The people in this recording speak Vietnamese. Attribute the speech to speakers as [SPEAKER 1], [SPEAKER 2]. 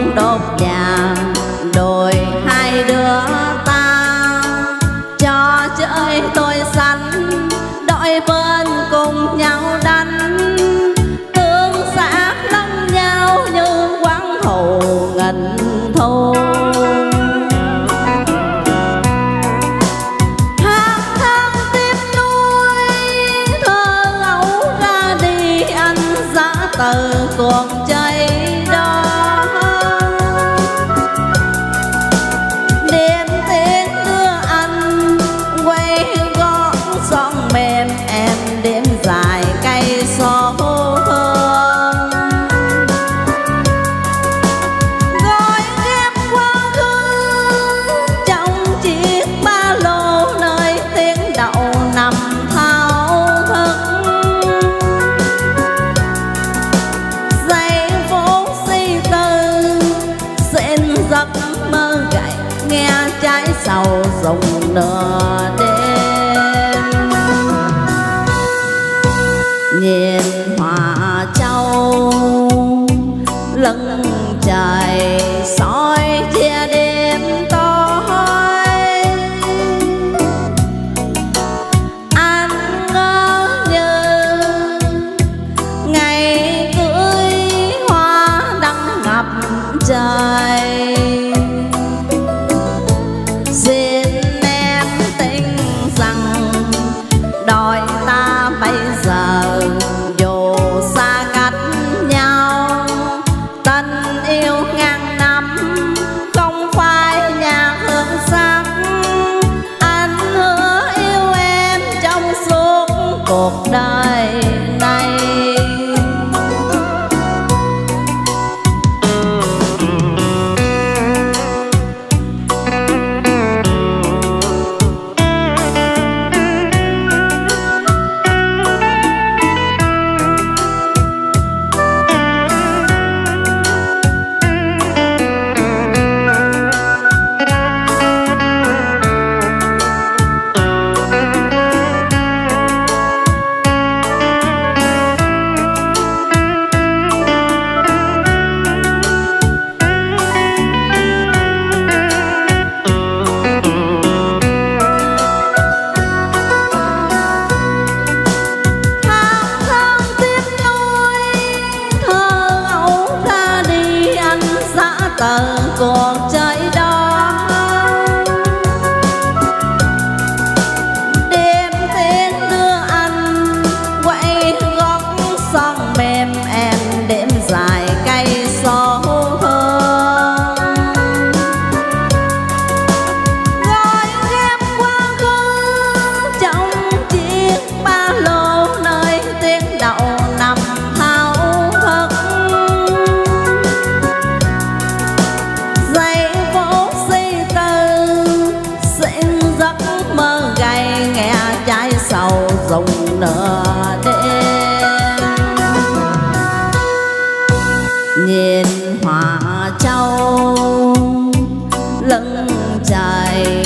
[SPEAKER 1] đốt vàng đôi hai đứa ta, cho chơi tôi xanh đội bên cùng nhau đánh, tương xác lẫn nhau như quán thù nghìn thu. Hát than tiếc nuối thơ ấu ra đi, anh giá từ cuộc chơi đó. Đêm tiếng đưa anh quay gót son mềm, em đêm dài cây số hương, gói ghép quá khứ trong chiếc ba lô nơi tiếng đậu nằm thao thức. Giây phút suy tư xin giấc mơ gậy, nghe trái sầu rụng nửa đêm. Nhìn Hòa Châu lưng trời soi chia đêm tối, anh ngỡ như ngày cưới hoa đăng ngập trời. Xin em tin rằng đôi ta bây giờ dù xa cách nhau, tình yêu ngàn năm không phải nhạc hương sắc. Anh hứa yêu em trong suốt cuộc đời này. Từ cuộc chơi đó đêm tiếng đưa anh quay gót son mềm, em đêm dài cây số hương, gói ghép quá khứ trong chiếc ba lô nơi tiếng đậu nằm thao thức. Giây phút suy tư xin giấc mơ gay, nghe trái sầu rụng nửa đêm. Nhìn Hòa Châu lưng trời